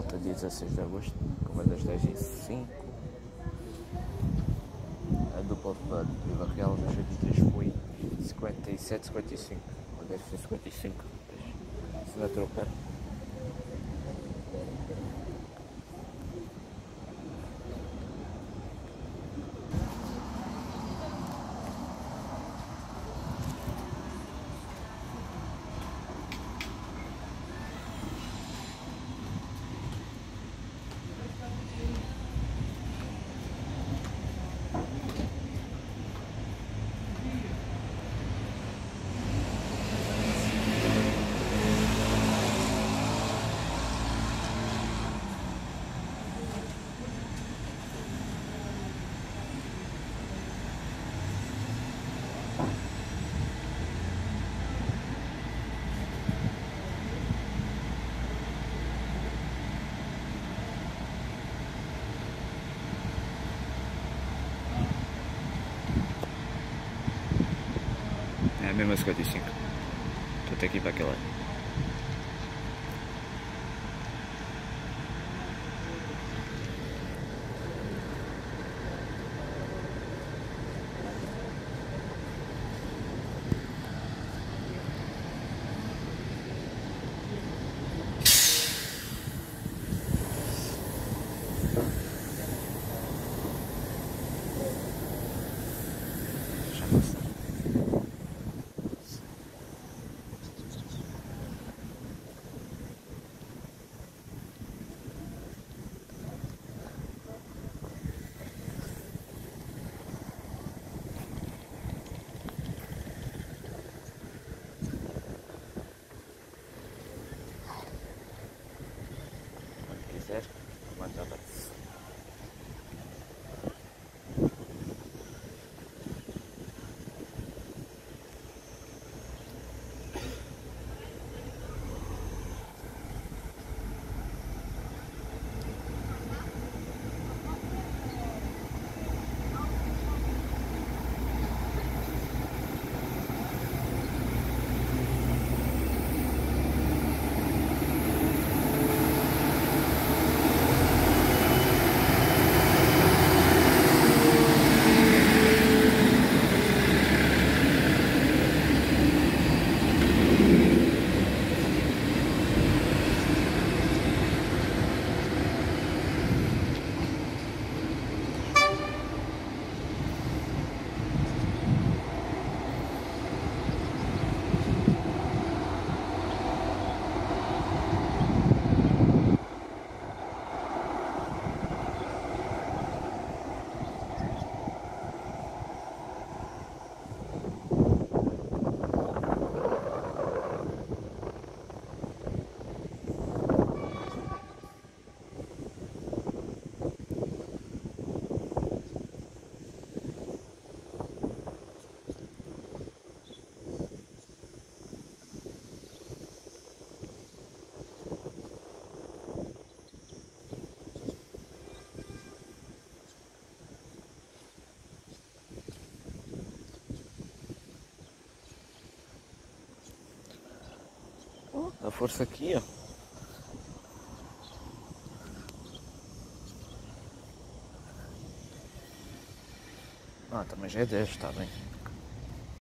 volta dia 16 de agosto, como é das 10h05. A dupla de Vila Real das 83 foi 57, 55, ou deve ser 55, se não trocar. É mesmo a 55. Estou até aqui para aquele lado. Manda abraço. A força aqui, ó. Também já é 10, está bem.